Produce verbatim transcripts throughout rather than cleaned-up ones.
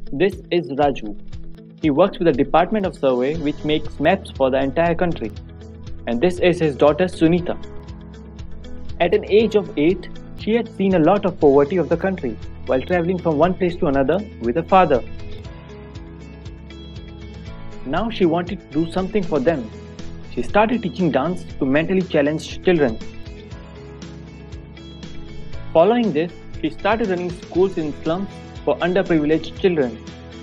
This is Raju. He works with the Department of Survey which makes maps for the entire country. And this is his daughter Sunitha. At an age of eight, she had seen a lot of poverty of the country while traveling from one place to another with her father. Now she wanted to do something for them. She started teaching dance to mentally challenged children. Following this, she started running schools in slums for underprivileged children.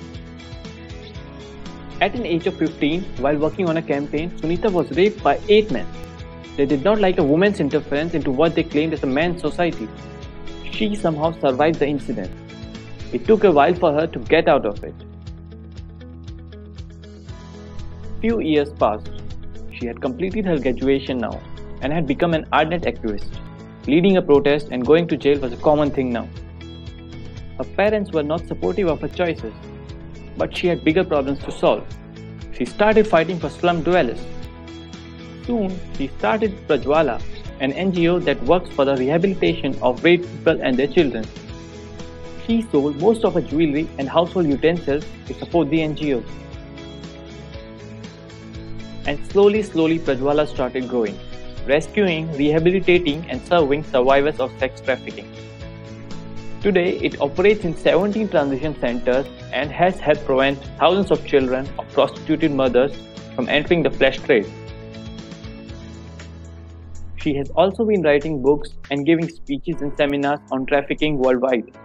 At an age of fifteen, while working on a campaign, Sunitha was raped by eight men. They did not like a woman's interference into what they claimed as a man's society. She somehow survived the incident. It took a while for her to get out of it. Few years passed. She had completed her graduation now and had become an ardent activist. Leading a protest and going to jail was a common thing now. Her parents were not supportive of her choices, but she had bigger problems to solve. She started fighting for slum dwellers. Soon, she started Prajwala, an N G O that works for the rehabilitation of raped people and their children. She sold most of her jewelry and household utensils to support the N G O. And slowly, slowly Prajwala started growing, rescuing, rehabilitating and serving survivors of sex trafficking. Today, it operates in seventeen transition centers and has helped prevent thousands of children of prostituted mothers from entering the flesh trade. She has also been writing books and giving speeches and seminars on trafficking worldwide.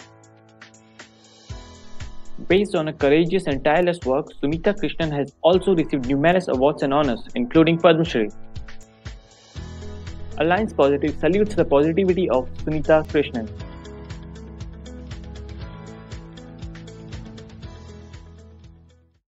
Based on her courageous and tireless work, Sunitha Krishnan has also received numerous awards and honors, including Padma Shri. Alliance Positive salutes the positivity of Sunitha Krishnan.